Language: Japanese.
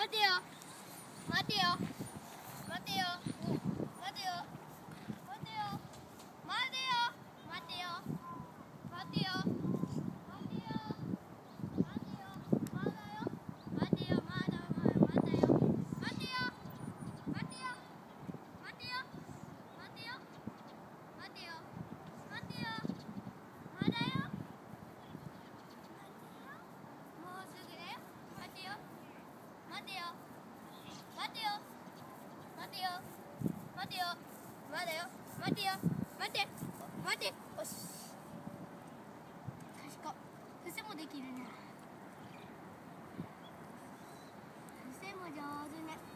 待てよ待てよ待てよ待てよ待てよ待てよ待てよ待てよ待てよ待てよまだよ待てよまだまだよ待てよ待てよ待てよ待てよ待てよ待てよまだよもうすぐだよ待てよ待てよ待てよ待てよ待てよまだよ待てよ待て待てよし確か伏せもできるね伏せも上手ね。